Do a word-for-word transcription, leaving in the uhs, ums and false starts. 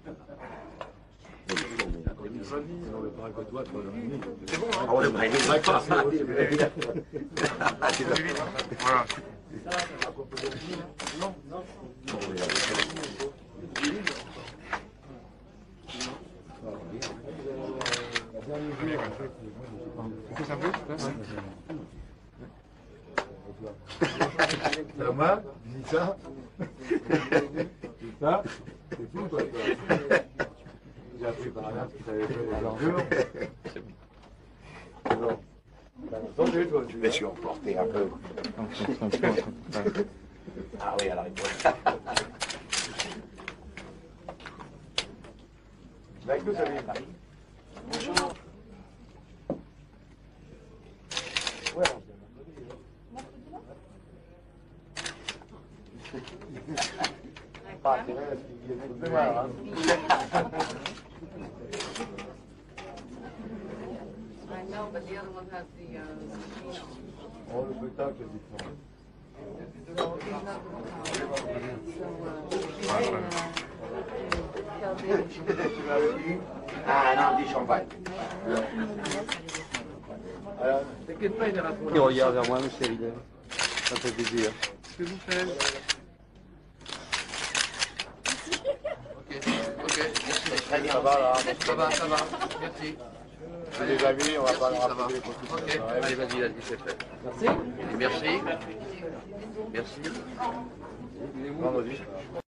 C'est bon, hein? On le prend, il est pas. Voilà. C'est un peu, C'est moi, je dis ça. C'est ça. C'est fou, toi. J'ai appris par là que tu avais fait les enjeux. Non. Je me suis emporté un peu. Ah oui, alors il faut. Avec nous, ça vient. Bonjour. Ouais. Pas intérêt à ce qu'il y ait de mémoire, hein. I know, but the other one has the, uh, machine on. Oh, le spectacle est différent. So, he's not gonna come. So, uh, uh, tell David. Ah non, du champagne. Alors, T'inquiète pas, il ira pour Il regarde vers moi, monsieur Vidal. Ça me fait plaisir. Ce que vous faites. Ok, ok, merci. Très bien. ça va là. Ça va, ça va. Merci. J'ai des amis, on va pas leur Ça va. rappeler pour tout ça. Ok, allez, vas-y, vas-y, c'est fait. Merci. Et merci. Merci. Vendredi.